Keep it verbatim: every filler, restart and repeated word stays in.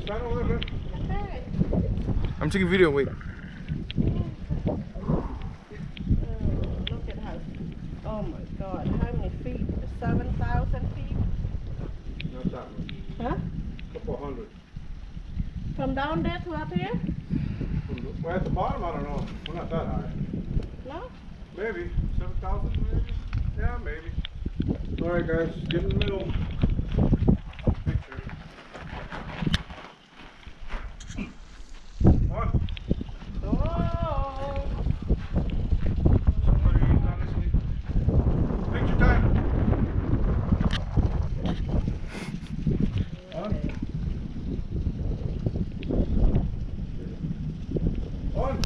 Stand over there. Okay. I'm taking video. Wait. Oh, look at how. Oh my God! How many feet? Seven thousand feet? Not that much. Huh? Couple hundred. From down there to up here? Well, at the bottom, I don't know. We're not that high. No? Maybe seven thousand. Maybe. Yeah, maybe. All right, guys, get in the middle.